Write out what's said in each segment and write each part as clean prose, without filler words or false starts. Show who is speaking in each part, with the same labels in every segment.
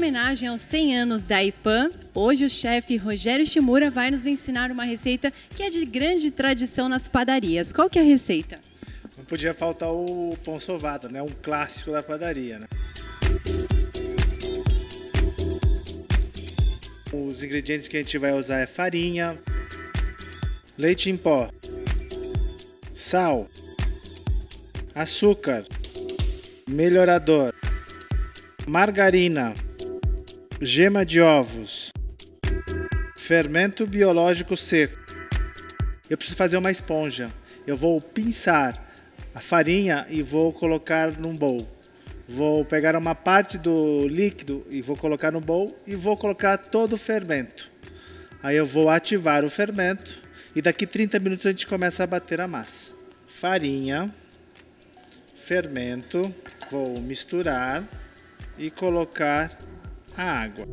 Speaker 1: homenagem aos 100 anos da IPAM, hoje o chefe Rogério Shimura vai nos ensinar uma receita que é de grande tradição nas padarias. Qual que é a receita?
Speaker 2: Não podia faltar o pão sovado, né? Um clássico da padaria, né? Os ingredientes que a gente vai usar é farinha, leite em pó, sal, açúcar, melhorador, margarina, gema de ovos, fermento biológico seco. Eu preciso fazer uma esponja. Eu vou pinçar a farinha e vou colocar num bowl. Vou pegar uma parte do líquido e vou colocar no bowl e vou colocar todo o fermento. Aí eu vou ativar o fermento e daqui 30 minutos a gente começa a bater a massa. Farinha, fermento, vou misturar e colocar a água.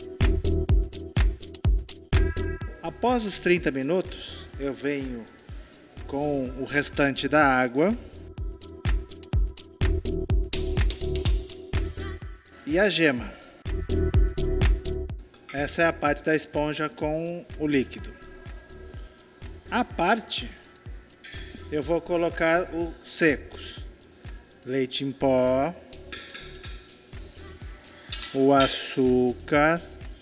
Speaker 2: Após os 30 minutos, eu venho com o restante da água e a gema. Essa é a parte da esponja com o líquido. A parte, eu vou colocar os secos. Leite em pó, o açúcar,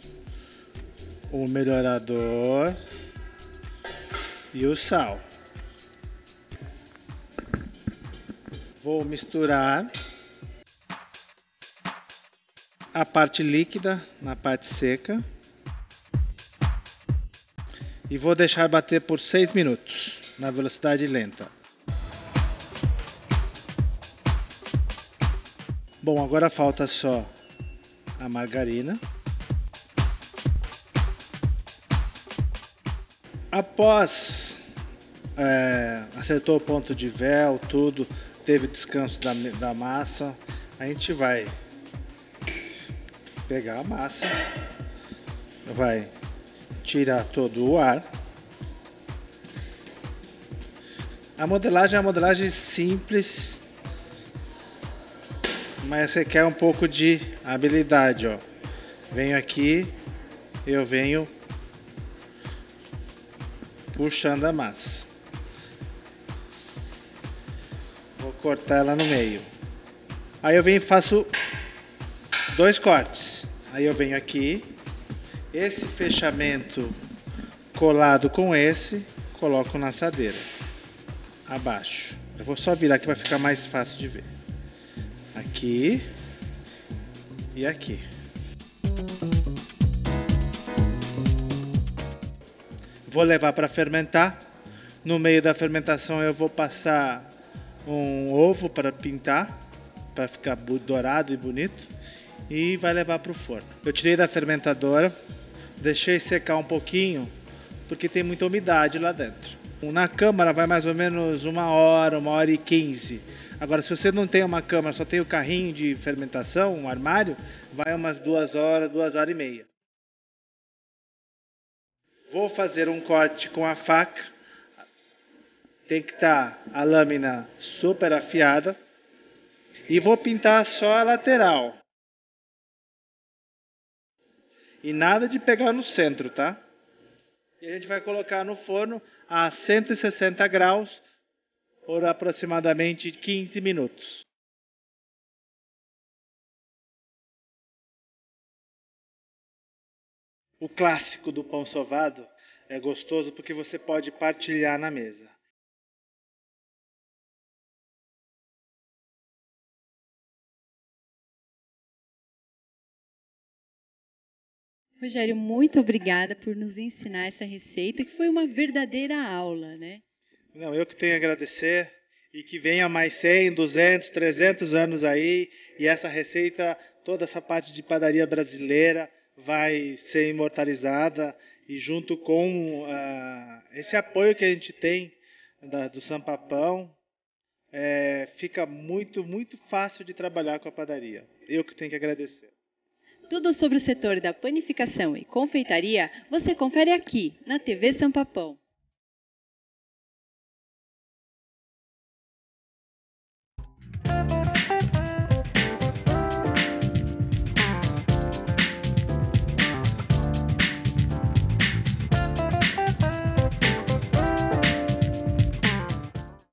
Speaker 2: o melhorador e o sal. Vou misturar a parte líquida na parte seca e vou deixar bater por 6 minutos na velocidade lenta. Bom, agora falta só a margarina. Após acertou o ponto de véu, tudo, teve descanso da massa, a gente vai pegar a massa, vai tirar todo o ar. A modelagem é uma modelagem simples, mas você quer um pouco de habilidade, ó. Venho aqui, eu venho puxando a massa. Vou cortar ela no meio. Aí eu venho e faço 2 cortes. Aí eu venho aqui, esse fechamento colado com esse, coloco na assadeira, abaixo. Eu vou só virar aqui para ficar mais fácil de ver. Aqui e aqui. Vou levar para fermentar. No meio da fermentação eu vou passar um ovo para pintar, para ficar dourado e bonito, e vai levar para o forno. Eu tirei da fermentadora, deixei secar um pouquinho, porque tem muita umidade lá dentro. Na câmara vai mais ou menos 1 hora, 1h15. Agora, se você não tem uma câmara, só tem o carrinho de fermentação, um armário, vai umas 2 horas, 2h30. Vou fazer um corte com a faca. Tem que estar a lâmina super afiada. E vou pintar só a lateral. E nada de pegar no centro, tá? E a gente vai colocar no forno a 160 graus por aproximadamente 15 minutos. O clássico do pão sovado é gostoso porque você pode partilhar na mesa.
Speaker 1: Rogério, muito obrigada por nos ensinar essa receita, que foi uma verdadeira aula, né?
Speaker 2: Não, eu que tenho a agradecer e que venha mais 100, 200, 300 anos aí e essa receita, toda essa parte de padaria brasileira vai ser imortalizada e junto com esse apoio que a gente tem do Sampapão, fica muito, muito fácil de trabalhar com a padaria. Eu que tenho que agradecer.
Speaker 1: Tudo sobre o setor da panificação e confeitaria você confere aqui na TV Sampapão.